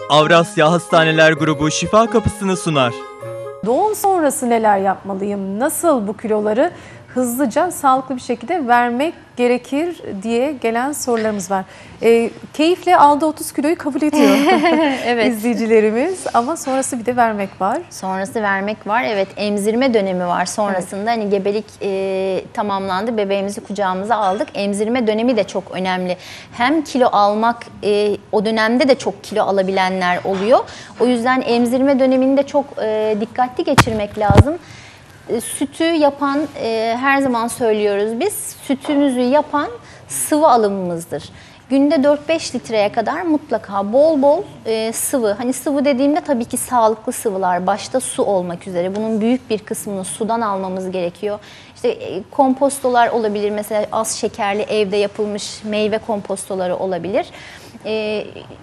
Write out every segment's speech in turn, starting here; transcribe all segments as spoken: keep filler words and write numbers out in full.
Avrasya Hastaneler Grubu şifa kapısını sunar. Doğum sonrası neler yapmalıyım? Nasıl bu kiloları hızlıca, sağlıklı bir şekilde vermek gerekir diye gelen sorularımız var. E, keyifle aldığı otuz kiloyu kabul ediyor evet. izleyicilerimiz, ama sonrası bir de vermek var. Sonrası vermek var. Evet, emzirme dönemi var sonrasında. Evet. Hani gebelik e, tamamlandı, bebeğimizi kucağımıza aldık. Emzirme dönemi de çok önemli. Hem kilo almak, e, o dönemde de çok kilo alabilenler oluyor. O yüzden emzirme dönemini de çok e, dikkatli geçirmek lazım. Sütü yapan, e, her zaman söylüyoruz biz, sütümüzü yapan sıvı alımımızdır. Günde dört beş litreye kadar mutlaka bol bol e, sıvı, hani sıvı dediğimde tabii ki sağlıklı sıvılar, başta su olmak üzere, bunun büyük bir kısmını sudan almamız gerekiyor. İşte e, kompostolar olabilir, mesela az şekerli evde yapılmış meyve kompostoları olabilir. E,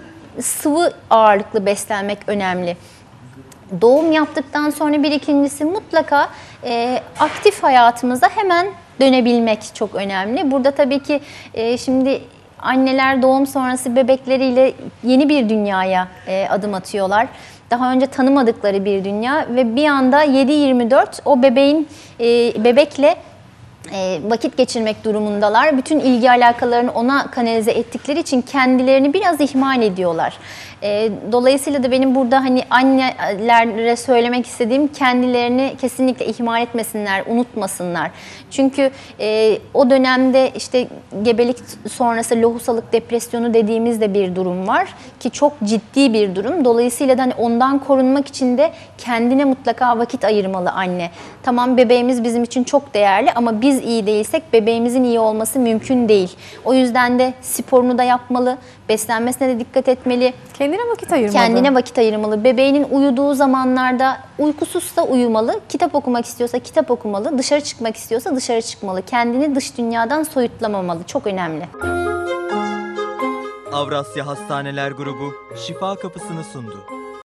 sıvı ağırlıklı beslenmek önemli. Doğum yaptıktan sonra bir ikincisi mutlaka e, aktif hayatımıza hemen dönebilmek çok önemli. Burada tabii ki e, şimdi anneler doğum sonrası bebekleriyle yeni bir dünyaya e, adım atıyorlar. Daha önce tanımadıkları bir dünya ve bir anda yedi yirmi dört o bebeğin e, bebekle E, vakit geçirmek durumundalar. Bütün ilgi alakalarını ona kanalize ettikleri için kendilerini biraz ihmal ediyorlar. E, dolayısıyla da benim burada hani annelere söylemek istediğim, kendilerini kesinlikle ihmal etmesinler, unutmasınlar. Çünkü e, o dönemde işte gebelik sonrası lohusalık depresyonu dediğimiz de bir durum var ki çok ciddi bir durum. Dolayısıyla da hani ondan korunmak için de kendine mutlaka vakit ayırmalı anne. Tamam, bebeğimiz bizim için çok değerli ama biz iyi değilsek bebeğimizin iyi olması mümkün değil. O yüzden de sporunu da yapmalı, beslenmesine de dikkat etmeli. Kendine vakit ayırmalı. Kendine vakit ayırmalı. Bebeğinin uyuduğu zamanlarda uykusuzsa uyumalı, kitap okumak istiyorsa kitap okumalı, dışarı çıkmak istiyorsa dışarı çıkmalı. Kendini dış dünyadan soyutlamamalı. Çok önemli. Avrasya Hastaneler Grubu şifa kapısını sundu.